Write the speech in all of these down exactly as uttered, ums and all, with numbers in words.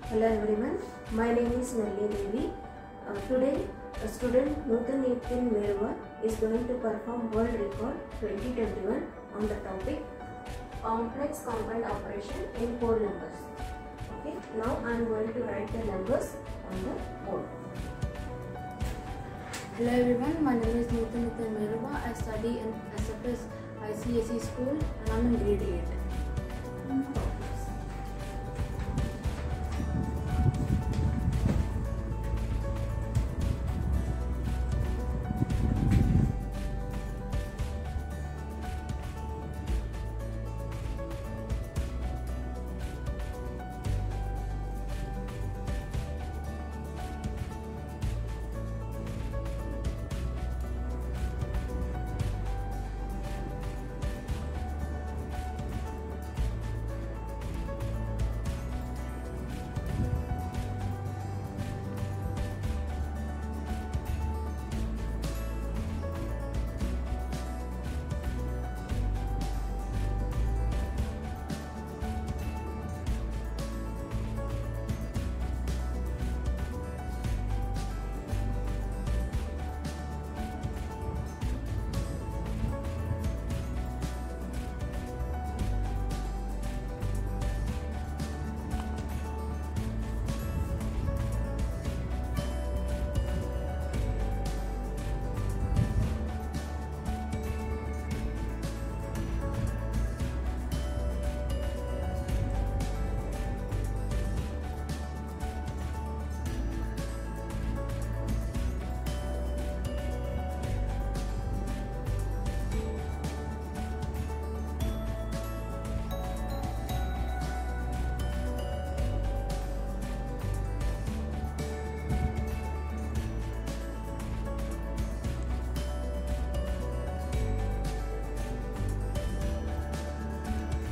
Hello everyone, my name is Nalini Devi. Uh, today, a student Nutan Nitin Merva is going to perform world record twenty twenty-one on the topic complex compound operation in four numbers. Okay, now I am going to write the numbers on the board. Hello everyone, my name is Nutan Nitin Merva. I study in S F S I C S E school and I am in grade eight.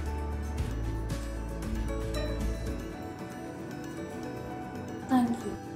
Thank you.